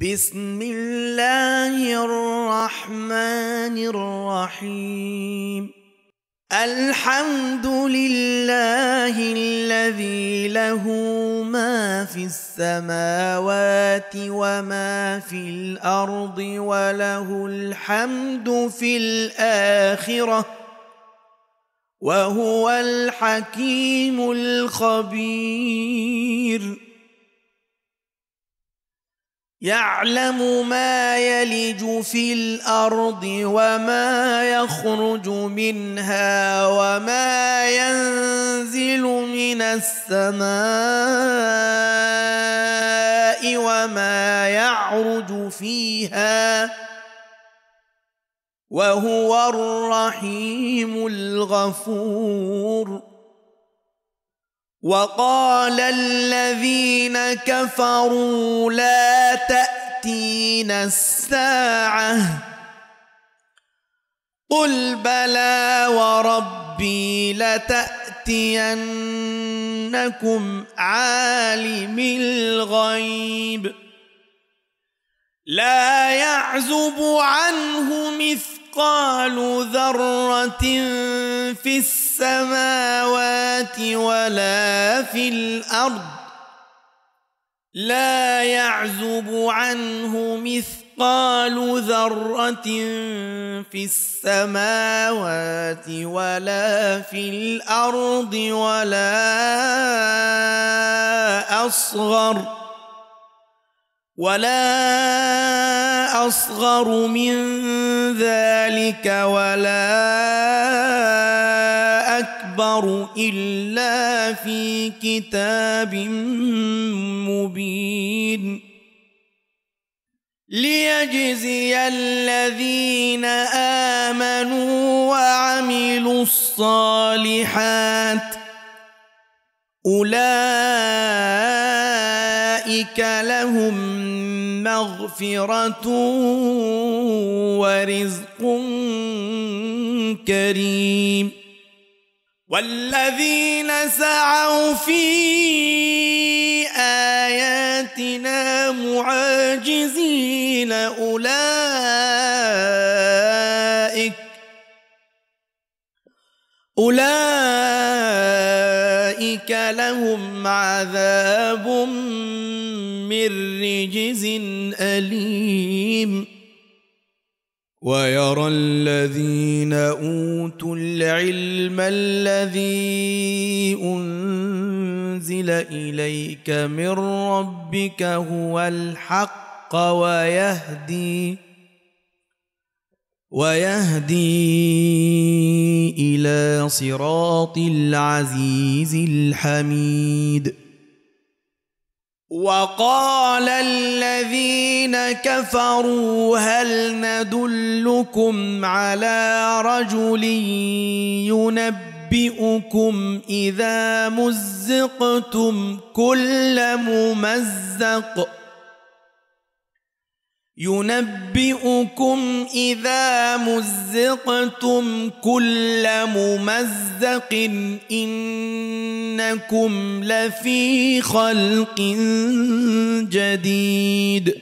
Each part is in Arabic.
بسم الله الرحمن الرحيم. الحمد لله الذي له ما في السماوات وما في الأرض وله الحمد في الآخرة وهو الحكيم الخبير. يعلم ما يلج في الأرض وما يخرج منها وما ينزل من السماء وما يعرج فيها وهو الرحيم الغفور. وقال الذين كفروا لا تأتينا الساعة قل بلى وربي لتأتينكم عالم الغيب لا يعزب عنه مثقال ذرة في السماوات ولا في الأرض لا يعزب عنه مثقال ذرة في السماوات ولا في الأرض ولا أصغر من ذلك ولا أكبر إلا في كتاب مبين ليجزي الذين آمنوا وعملوا الصالحات أولئك لهم مغفرة ورزق كريم. والذين سعوا في آياتنا معاجزين أولئك لهم عذاب من رجز أليم. ويرى الذين أوتوا العلم الذي أنزل إليك من ربك هو الحق ويهدي إلى صراط العزيز الحميد. وقال الذين كفروا هل ندلكم على رجل ينبئكم إذا مزقتم كل ممزق إنكم لفي خلق جديد.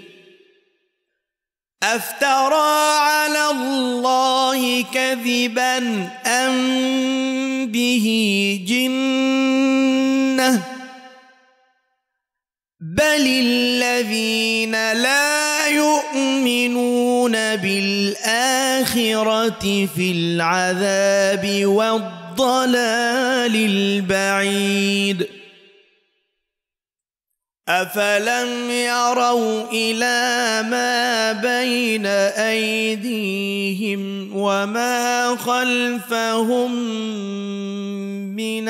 أفترى على الله كذبا أم به جنة بل الذين لا يؤمنون بالآخرة في العذاب والضلال البعيد. أفلم يروا إلى ما بين أيديهم وما خلفهم من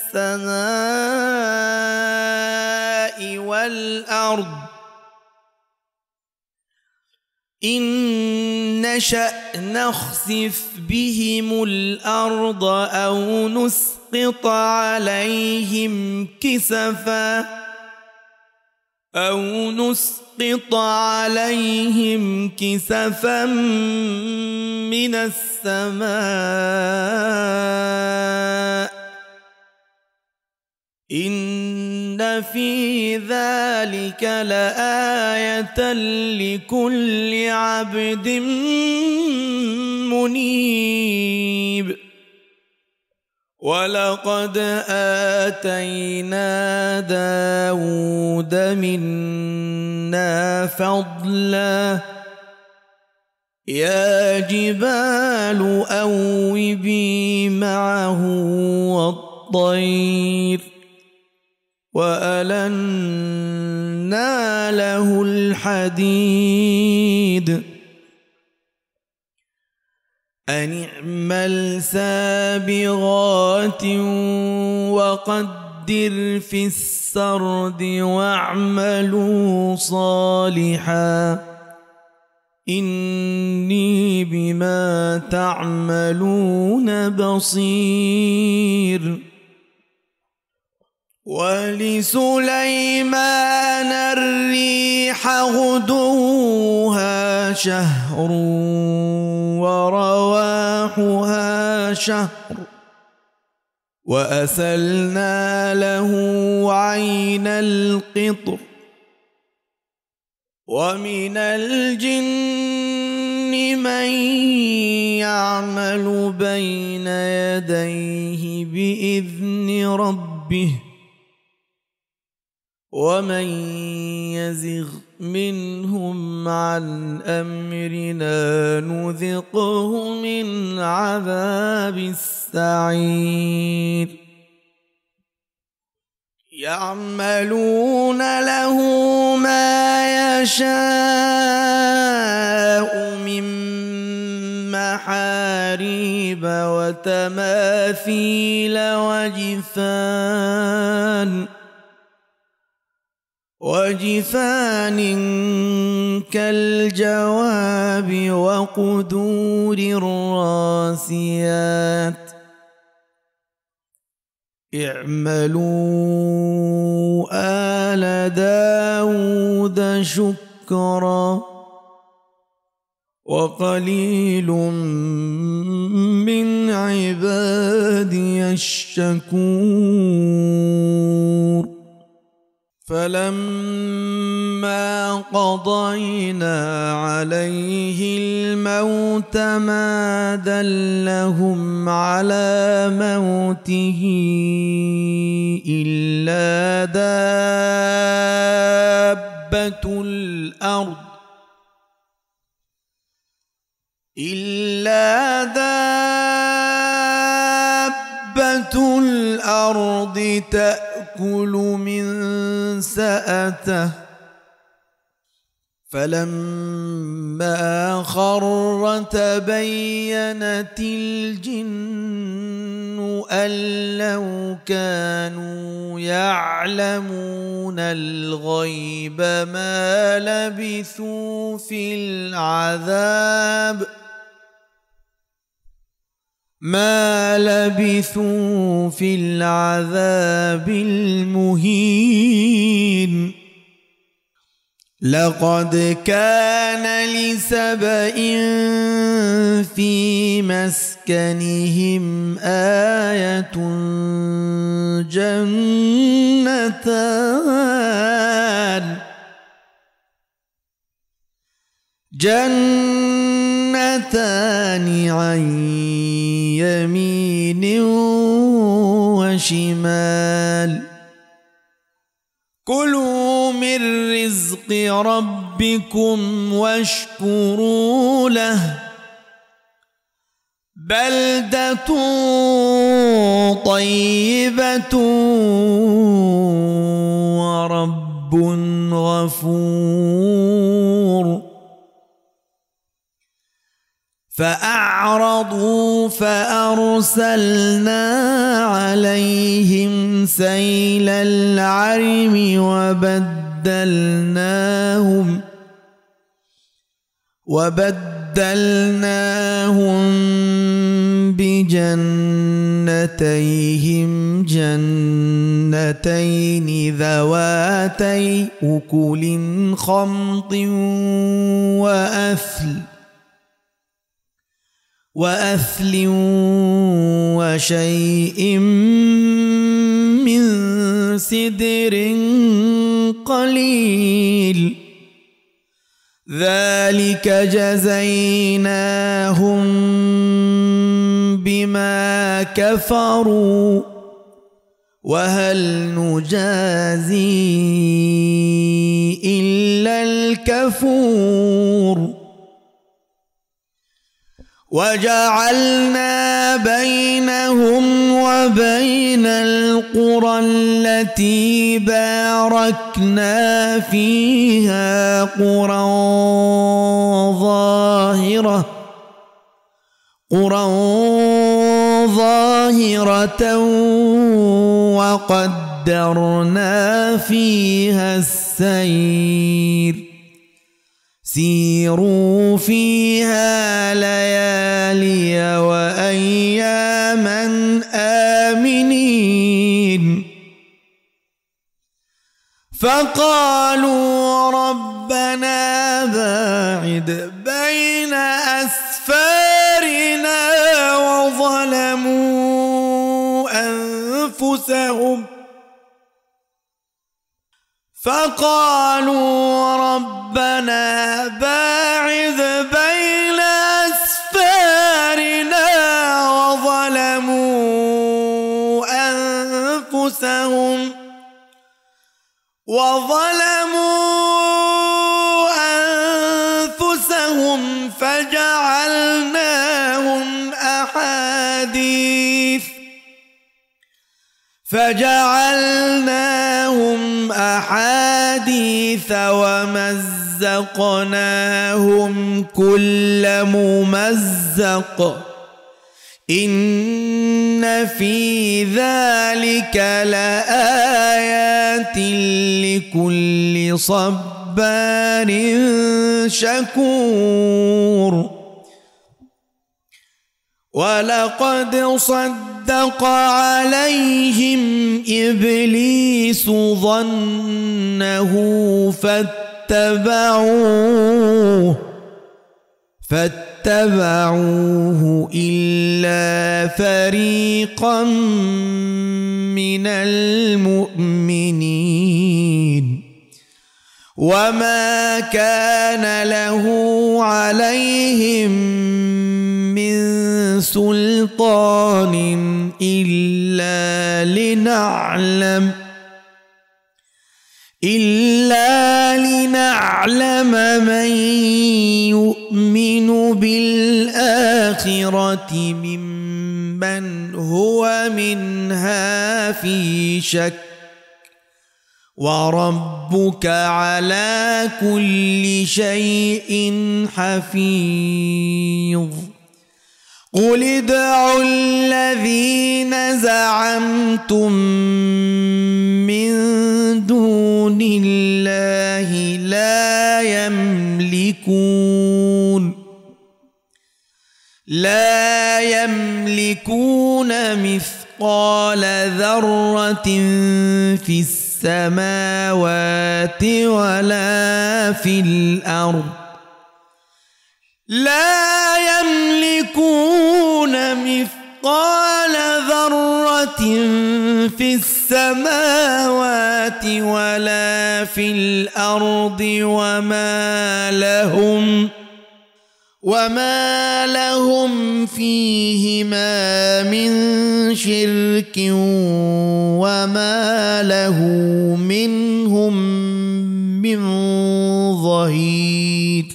السماء والأرض إن نشأ نخسف بهم الأرض أو نسقط عليهم كسفا من السماء إن إن في ذلك لآية لكل عبد منيب ولقد آتينا داود منا فضلا يا جبال أوبي معه والطير وألنا له الحديد أن اعمل سابغات وقدر في السرد واعملوا صالحا إني بما تعملون بصير ولسليمان الريح غدوها شهر ورواحها شهر وأسلنا له عين القطر ومن الجن من يعمل بين يديه بإذن ربه ومن يزغ منهم عن أمرنا نذقه من عذاب السعير يعملون له ما يشاء من محاريب وتماثيل وجفان كالجواب وقدور الراسيات اعملوا آل داود شكرا وقليل من عبادي الشكور فلما قضينا عليه الموت ما دلهم على موته إلا دابة الأرض تأكل من سأته فلما خر تبينت الجن أن لو كانوا يعلمون الغيب ما لبثوا في العذاب المهين لقد كان لسبإ في مسكنهم آية جنتان عن يمين وشمال كلوا من رزق ربكم واشكروا له بلدة طيبة ورب غفور فأعرضوا فأرسلنا عليهم سيل العرم وبدلناهم بجنتيهم جنتين ذواتي أكل خمط وأثل وشيء من سدر قليل ذلك جزيناهم بما كفروا وهل نجازي إلا الكفور وجعلنا بينهم وبين القرى التي باركنا فيها قرى ظاهرة وقدرنا فيها السير سيروا فيها ليالي وأياما آمنين فقالوا ربنا باعد بين أسفارنا وظلموا أنفسهم وظلموا أنفسهم فجعلناهم أحاديث ومزقناهم كل ممزق إن في ذلك لآيات لكل صبار شكور ولقد صدق عليهم إبليس ظنه فاتبعوه إلا فريقا من المؤمنين وما كان له عليهم من سلطان إلا لنعلم من يؤمن بالآخرة ممن هو منها في شك وربك على كل شيء حفيظ قل ادعوا الذين زعمتم من دون الله لا يملكون مثقال ذرة في السماوات ولا في الأرض لا يملكون مثقال ذرة في السماوات ولا في الأرض وما لهم فيهما من شرك وما له منهم من ظهير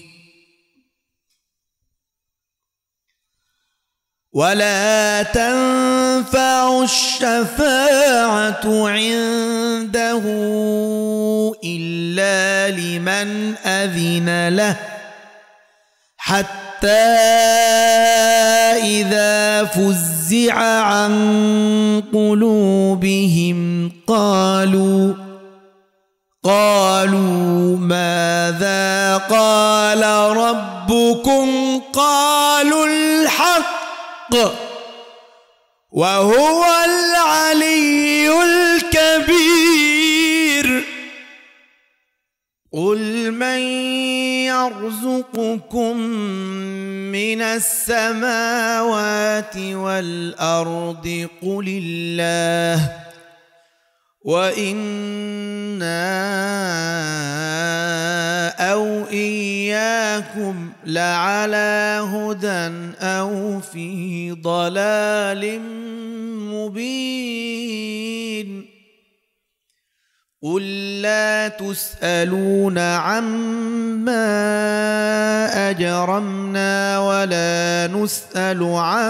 ولا تنفع الشفاعة عنده إلا لمن أذن له حتى إذا فزع عن قلوبهم قالوا ماذا قال ربكم قالوا الحق وهو العلي الكبير قل من يرزقكم من السماوات والأرض وإنا أو إياكم لعلى هدى أو في ضلال مبين قل لا تسألون عما أجرمنا ولا نسأل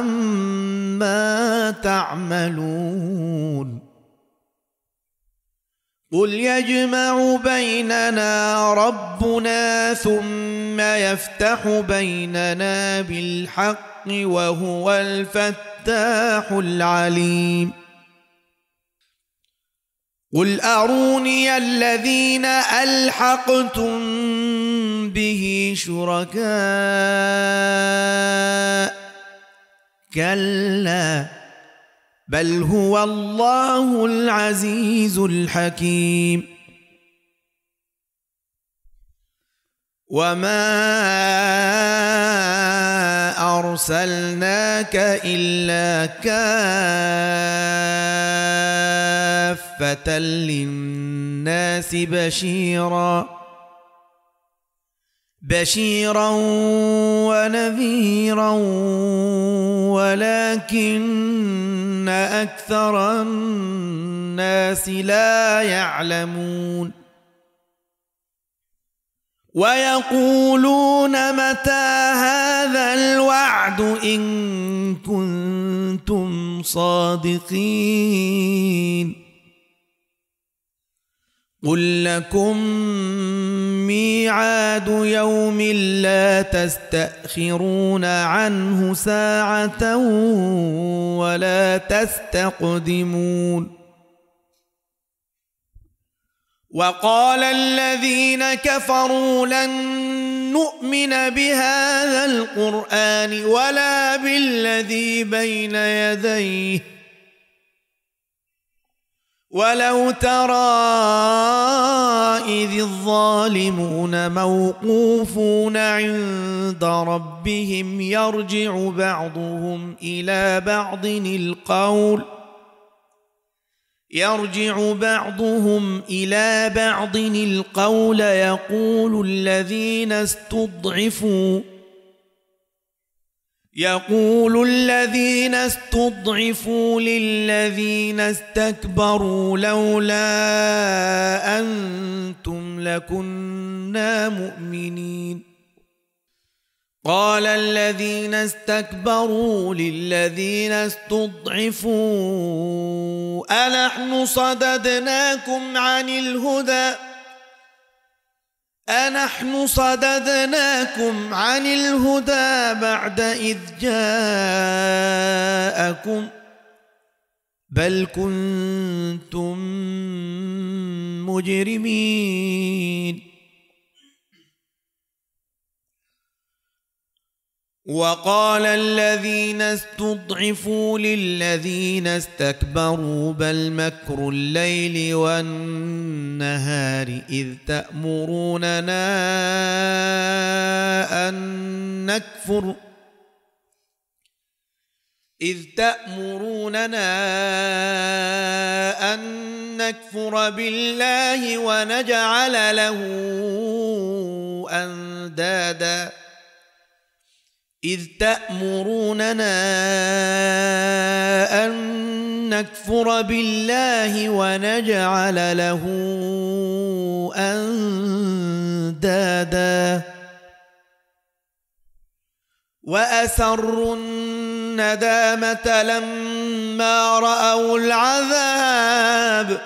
عما تعملون قل يجمع بيننا ربنا ثم يفتح بيننا بالحق وهو الفتاح العليم قل أروني الذين ألحقتم به شركاء كلا بل هو الله العزيز الحكيم وما أرسلناك إلا كافة للناس بشيرا ونذيرا ولكن أكثر الناس لا يعلمون ويقولون متى هذا الوعد إن كنتم صادقين قل لكم ميعاد يوم لا تستأخرون عنه ساعة ولا تستقدمون وقال الذين كفروا لن نؤمن بهذا القرآن ولا بالذي بين يديه ولو ترى إذ الظالمون موقوفون عند ربهم يرجع بعضهم إلى بعض القول يقول الذين استضعفوا للذين استكبروا لولا أنتم لكنا مؤمنين قال الذين استكبروا للذين استضعفوا أنحن صددناكم عن الهدى بعد إذ جاءكم بل كنتم مجرمين وقال الذين استضعفوا للذين استكبروا بل مكر الليل والنهار إذ تأمروننا أن نكفر بالله ونجعل له أندادا إذ تأمروننا أن نكفر بالله ونجعل له أندادا وأسروا الندامة لما رأوا العذاب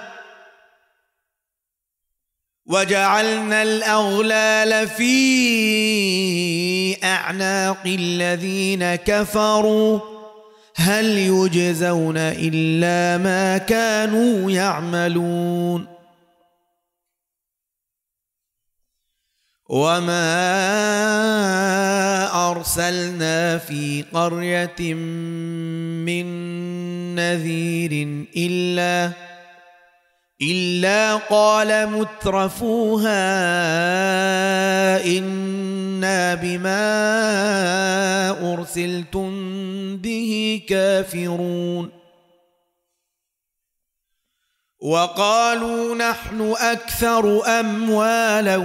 وجعلنا الأغلال في أعناق الذين كفروا هل يجزون إلا ما كانوا يعملون وما أرسلنا في قرية من نذير إلا قال مترفوها إنا بما أرسلتم به كافرون وقالوا نحن أكثر أموالا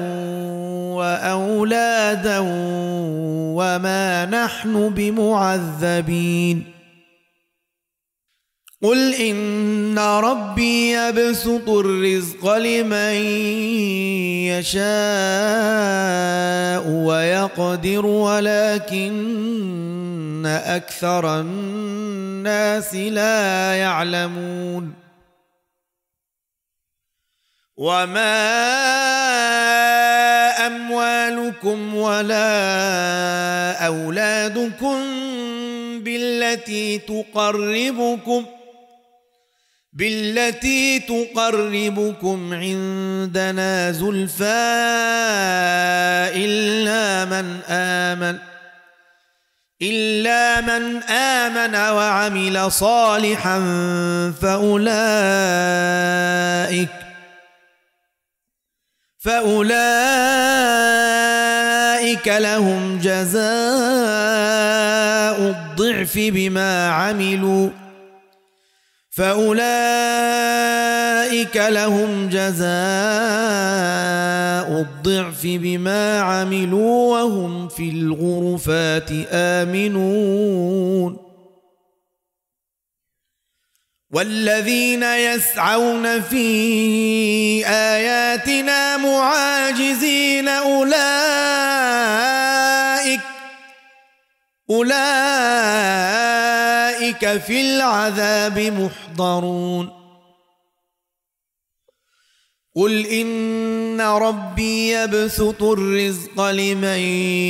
وأولادا وما نحن بمعذبين قل إن ربي يبسط الرزق لمن يشاء ويقدر ولكن أكثر الناس لا يعلمون وما أموالكم ولا أولادكم بالتي تقربكم عندنا زلفى إلا من آمن وعمل صالحا فأولئك لهم جزاء الضعف بما عملوا وهم في الغرفات آمنون والذين يسعون في آياتنا معاجزين أولئك في العذاب محضرون قل إن ربي يبسط الرزق لمن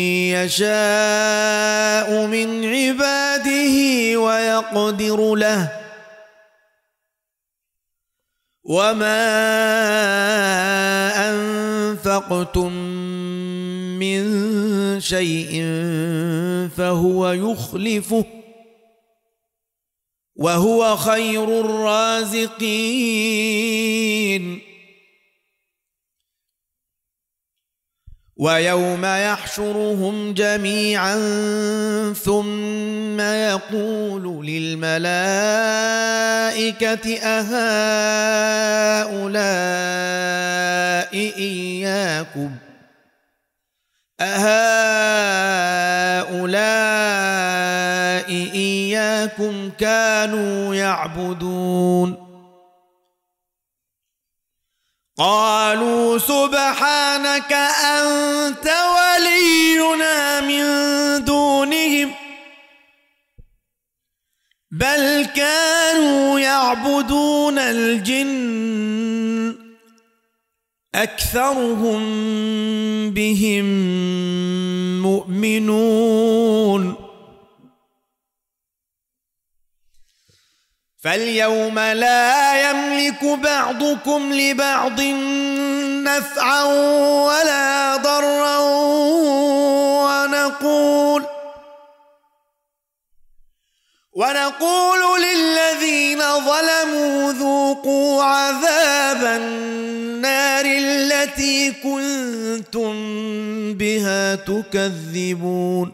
يشاء من عباده ويقدر له وما أنفقتم من شيء فهو يخلفه وهو خير الرازقين ويوم يحشرهم جميعا ثم يقول للملائكة أهؤلاء إياكم كانوا يعبدون قالوا سبحانك أنت ولينا من دونهم بل كانوا يعبدون الجن أكثرهم بهم مؤمنون فاليوم لا يملك بعضكم لبعض نفعا ولا ضرا ونقول للذين ظلموا ذوقوا عذاب النار التي كنتم بها تكذبون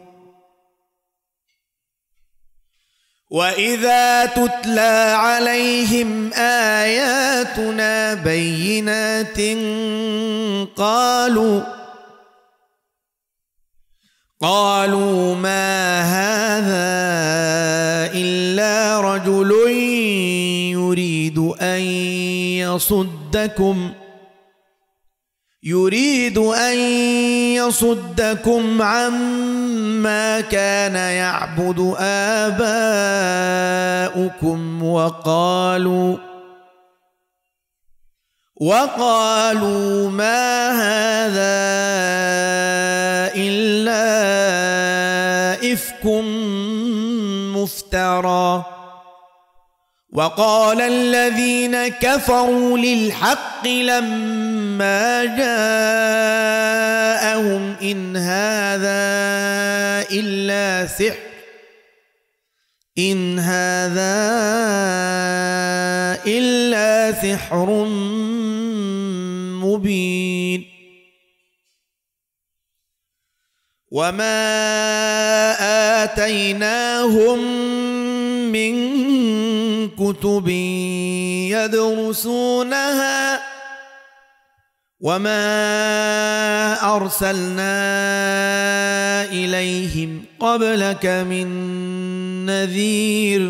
وإذا تتلى عليهم آياتنا بينات قالوا ما هذا إلا رجل يريد أن يصدكم عما كان يعبد آباؤكم وقالوا ما هذا إلا إفك مفترى وقال الذين كفروا للحق لما جاءهم إن هذا إلا سحر مبين وما آتيناهم من كتب يدرسونها وما أرسلنا إليهم قبلك من نذير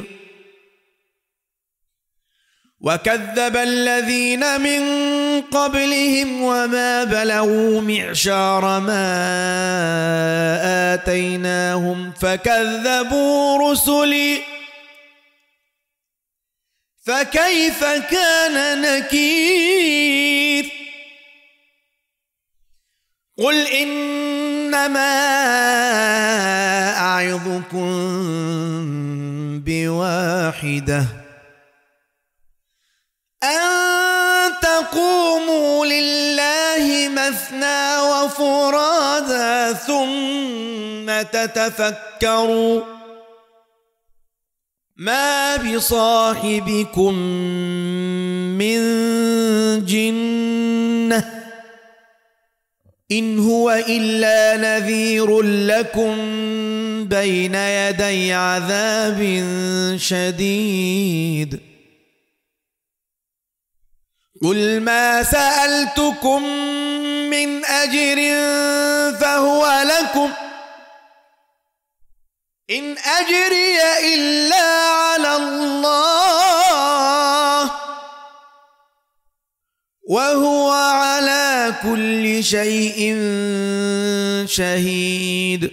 وكذب الذين من قبلهم وما بلغوا معشار ما آتيناهم فكذبوا رسلي فكيف كان نكير قل إنما أعظكم بواحدة أن تقوموا لله مثنى وفرادا ثم تتفكروا ما بصاحبكم من جنة إن هو إلا نذير لكم بين يدي عذاب شديد قل ما سألتكم من أجر فهو لكم إن أجري إلا على الله وهو على كل شيء شهيد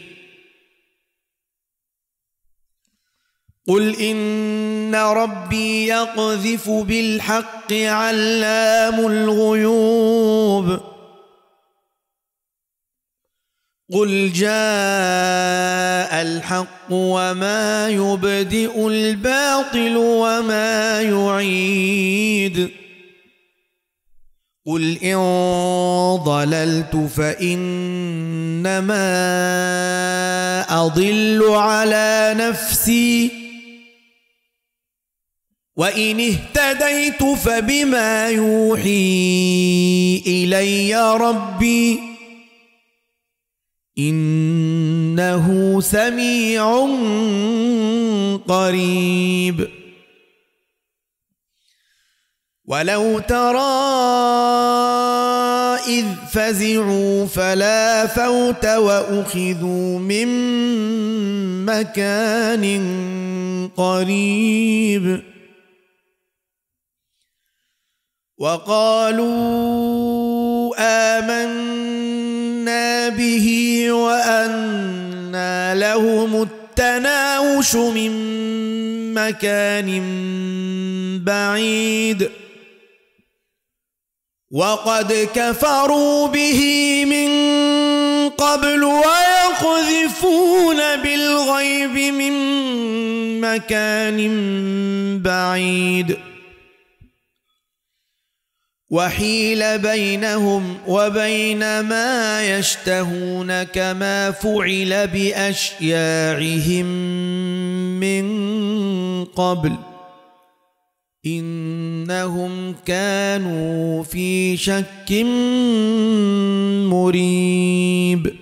قل إن ربي يقذف بالحق علام الغيوب قل جاء الحق وما يبدئ الباطل وما يعيد قل إن ضللت فإنما أضل على نفسي وإن اهتديت فبما يوحي إلي ربي إنه سميع قريب ولو ترى إذ فزعوا فلا فوت وأخذوا من مكان قريب وقالوا آمنا به وأنى لهم التناوش من مكان بعيد وقد كفروا به من قبل ويقذفون بالغيب من مكان بعيد وحيل بينهم وبين ما يشتهون كما فعل بأشياعهم من قبل إنهم كانوا في شك مريب